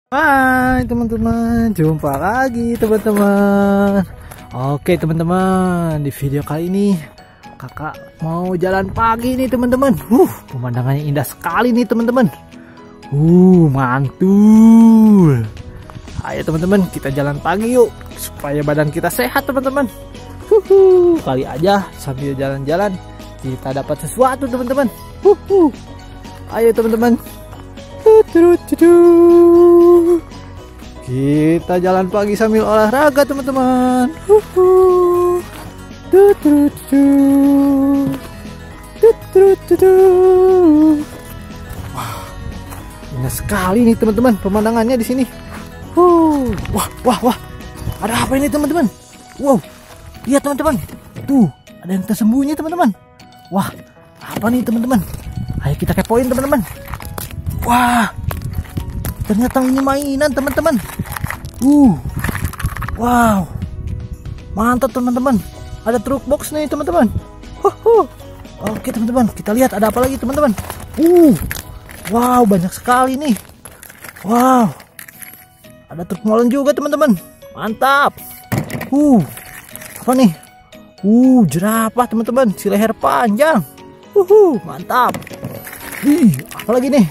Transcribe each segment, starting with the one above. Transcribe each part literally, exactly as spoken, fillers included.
Hai teman-teman, jumpa lagi teman-teman. Oke teman-teman, di video kali ini kakak mau jalan pagi nih teman-teman. Uh, pemandangannya indah sekali nih teman-teman. Uh, mantul. Ayo teman-teman, kita jalan pagi yuk supaya badan kita sehat teman-teman. Uhuh, kali aja sambil jalan-jalan kita dapat sesuatu teman-teman. Uhuh. Ayo teman-teman. Kita jalan pagi sambil olahraga teman-teman. Wah, indah sekali nih teman-teman pemandangannya di sini. Wah, wah, wah. Ada apa ini teman-teman? Wow, lihat teman-teman. Tuh, ada yang tersembunyi teman-teman. Wah, apa nih teman-teman? Ayo kita kepoin teman-teman. Wah, ternyata ini mainan teman-teman. Uh, wow, mantap teman-teman. Ada truk box nih teman-teman. Oke teman-teman, kita lihat ada apa lagi teman-teman. Uh, wow, banyak sekali nih. Wow, ada truk molen juga teman-teman. Mantap. Uh, apa nih? Uh, jerapah teman-teman, si leher panjang. Uh, mantap. Ih, apa lagi nih?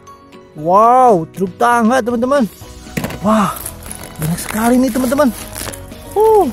Wow, truk tangga teman-teman. Wah, banyak sekali nih teman-teman. Uh,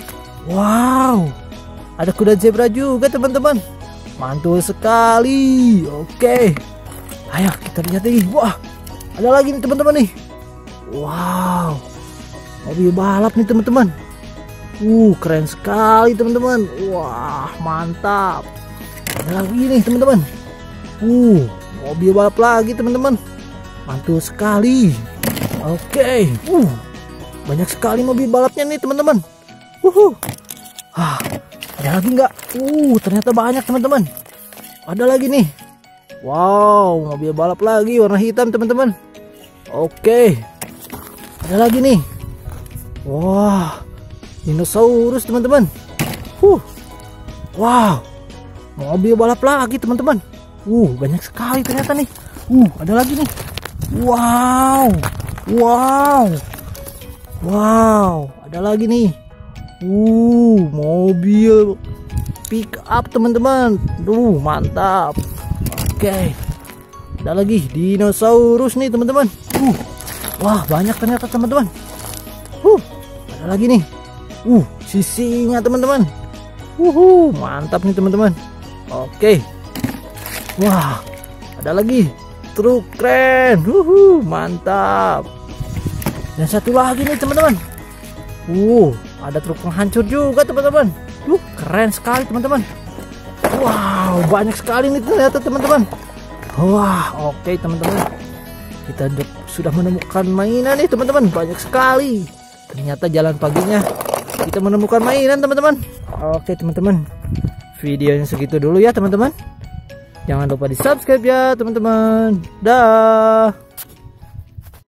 wow, ada kuda zebra juga teman-teman. Mantul sekali. Oke, ayo kita lihat lagi. Wah, ada lagi nih teman-teman nih. Wow, mobil balap nih teman-teman. Uh, keren sekali teman-teman. Wah, mantap. Ada lagi nih teman-teman. Uh, mobil balap lagi teman-teman. Mantul sekali. Oke, uh, banyak sekali mobil balapnya nih teman-teman. Uhuh. Ah, ada lagi nggak? Uh, ternyata banyak teman-teman. Ada lagi nih. Wow, mobil balap lagi warna hitam teman-teman. Oke, ada lagi nih. Wah, dinosaurus teman-teman. Uh, wow, mobil balap lagi teman-teman. Uh, banyak sekali ternyata nih. Uh, ada lagi nih. Wow, wow, wow, ada lagi nih. Uh, mobil pick up teman-teman. Duh, mantap. Oke, ada lagi dinosaurus nih teman-teman. Uh, wah, banyak ternyata teman-teman. Uh, ada lagi nih. Uh, si singa teman-teman. Uhuh, mantap nih teman-teman. Oke, wah, ada lagi. Truk keren. Uhuh, mantap. Dan satu lagi nih teman-teman. Uh, ada truk penghancur juga teman-teman. Uh, keren sekali teman-teman. Wow, banyak sekali nih ternyata teman-teman. Wah, oke teman-teman. Kita sudah menemukan mainan nih teman-teman. Banyak sekali. Ternyata jalan paginya kita menemukan mainan teman-teman. Oke teman-teman. Videonya segitu dulu ya teman-teman. Jangan lupa di subscribe ya teman-teman. Dah.